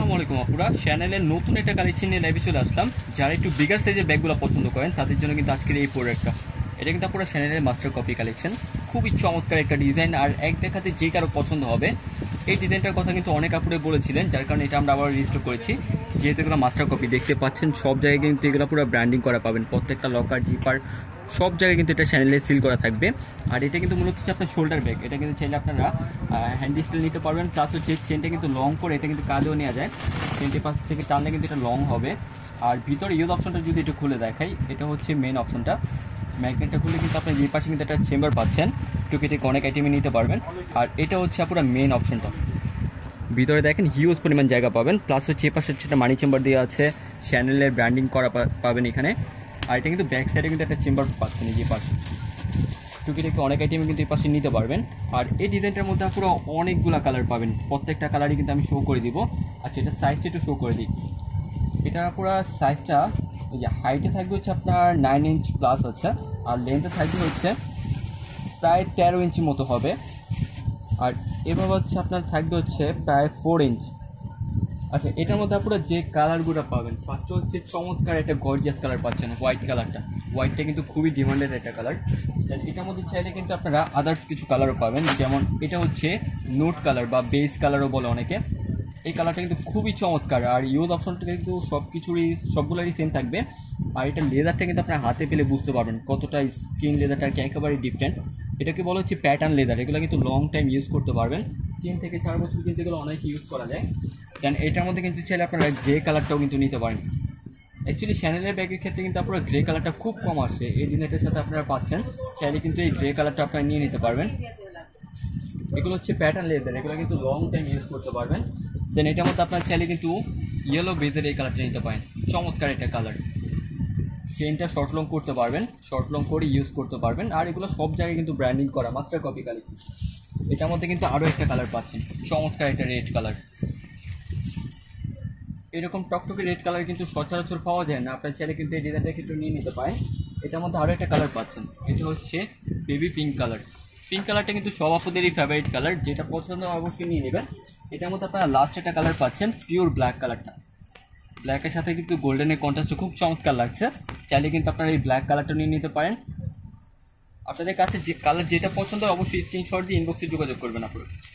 আসসালামু আলাইকুম আপুরা, চ্যানেলের নতুন একটা কালেকশন নিয়ে লাইভে চলে আসলাম। যারা একটু বিগার সাইজের ব্যাগগুলো পছন্দ করেন তাদের জন্য কিন্তু আজকের এই প্রোডাক্টটা, এটা কিন্তু আপুরা চ্যানেলের মাস্টার কপি কালেকশন। খুবই চমৎকার একটা ডিজাইন, আর এক দেখাতে যে কারো পছন্দ হবে। এই ডিজাইনটার কথা কিন্তু অনেক আপুরে বলেছিলেন, যার কারণে এটা আমরা আবার রেজিস্টার করেছি। যেহেতু এগুলো মাস্টার কপি দেখতে পাচ্ছেন, সব জায়গায় কিন্তু এগুলো পুরো ব্র্যান্ডিং করা পাবেন। প্রত্যেকটা লকার, জিপার সব জায়গায় কিন্তু এটা চ্যানেলে সিল করা থাকবে। আর এটা কিন্তু মূলত হচ্ছে আপনার শোল্ডার ব্যাগ। এটা কিন্তু চাইলে আপনারা হ্যান্ড স্টাইল নিতে পারবেন। প্লাস হচ্ছে চেনটা কিন্তু লং করে এটা কিন্তু কাজেও নেওয়া যায়। চেনটি পাশ থেকে টানলে কিন্তু এটা লং হবে। আর ভিতরে ইউজ অপশনটা যদি একটু খুলে দেখাই, এটা হচ্ছে মেন অপশনটা। ম্যাগনেটটা খুলে কিন্তু আপনি এই পাশে কিন্তু একটা চেম্বার পাচ্ছেন, টুকিটি অনেক আইটেমে নিতে পারবেন। আর এটা হচ্ছে আপনার মেন অপশনটা। ভিতরে দেখেন হিউজ পরিমাণ জায়গা পাবেন। প্লাস হচ্ছে এ পাশে একটা মানি চেম্বার দেওয়া আছে, চ্যানেলের ব্র্যান্ডিং করা পাবেন এখানে। আর এটা কিন্তু ব্যাক সাইডে কিন্তু একটা চেম্বার পাচ্ছেন এই যে পাশে। টুকিটাকে অনেক আইটেমে কিন্তু এই পাশে নিতে পারবেন। আর এই ডিজাইনটার মধ্যে পুরো অনেকগুলো কালার পাবেন, প্রত্যেকটা কালারই কিন্তু আমি শো করে দিব। আচ্ছা, এটা সাইজটা একটু শো করে দিই। এটা পুরো সাইজটা এই যে হাইটে থাকবে হচ্ছে আপনার 9 ইঞ্চ প্লাস আছে, আর লেন্থে থাকবে হচ্ছে প্রায় 13 ইঞ্চি মতো হবে। আর এভাবে হচ্ছে আপনার থাকবে হচ্ছে প্রায় 4 ইঞ্চ। আচ্ছা, এটার মধ্যে আপনারা যে কালারগুলো পাবেন, ফার্স্টে হচ্ছে চমৎকার একটা গর্জিয়াস কালার পাচ্ছেন, হোয়াইট কালারটা। হোয়াইটটা কিন্তু খুবই ডিমান্ডেড একটা কালার। এটার মধ্যে চাইলে কিন্তু আপনারা আদার্স কিছু কালারও পাবেন, যেমন এটা হচ্ছে নোট কালার বা বেস কালারও বলে অনেকে। এই কালারটা কিন্তু খুবই চমৎকার। আর ইউজ অপশনটা কিন্তু সবগুলোরই সেম থাকবে। আর এটা লেদারটা কিন্তু আপনার হাতে পেলে বুঝতে পারবেন কতটা স্কিন লেদারটা একেবারেই ডিফারেন্ট। এটাকে বলা হচ্ছে প্যাটার্ন লেদার। এগুলো কিন্তু লং টাইম ইউজ করতে পারবেন, 3 থেকে 4 বছর কিন্তু এগুলো অনেক ইউজ করা যায়। দেন এটার মধ্যে কিন্তু চাইলে আপনারা গ্রে কালারটাও কিন্তু নিতে পারেন। অ্যাকচুয়ালি চ্যানেলের ব্যাগের ক্ষেত্রে কিন্তু আপনারা গ্রে কালারটা খুব কম আসে, এই ডিজাইনটার সাথে আপনারা পাচ্ছেন। চাইলে কিন্তু এই গ্রে কালারটা আপনারা নিয়ে নিতে পারবেন। এগুলো হচ্ছে প্যাটার্ন লেদার, এগুলো কিন্তু লং টাইম ইউজ করতে পারবেন। দেন এটার মধ্যে আপনার চাইলে কিন্তু ইয়েলো বেজের এই কালারটা নিতে পারেন, চমৎকার একটা কালার। চেনটা শর্ট লং করতে পারবেন, শর্ট লং করে ইউজ করতে পারবেন। আর এগুলো সব জায়গায় কিন্তু ব্র্যান্ডিং করা, মাস্টার কপি কালেকশন। এটার মধ্যে কিন্তু আরও একটা কালার পাচ্ছেন, চমৎকার একটা রেড কালার। এরকম টকটকে রেড কালার কিন্তু সচরাচর পাওয়া যায় না, আপনার চাইলে কিন্তু এই ডিজাইনটা একটু নিয়ে নিতে পারেন। এটার মধ্যে আরও একটা কালার পাচ্ছেন, এটা হচ্ছে বেবি পিঙ্ক কালার। পিঙ্ক কালারটা কিন্তু সব আপুদেরই ফেভারিট কালার, যেটা পছন্দ অবশ্যই নিয়ে নেবেন। এটার মধ্যে আপনারা লাস্ট একটা কালার পাচ্ছেন, পিওর ব্ল্যাক কালারটা। ব্ল্যাকের সাথে কিন্তু গোল্ডেনের কন্ট্রাস্টটা খুব চমৎকার লাগছে। চাইলে কিন্তু আপনারা এই ব্ল্যাক কালারটা নিয়ে নিতে পারেন। আপনাদের কাছে যে কালার যেটা পছন্দ হয় অবশ্যই স্ক্রিনশট দিয়ে ইনবক্সে যোগাযোগ করবেন আপনারা।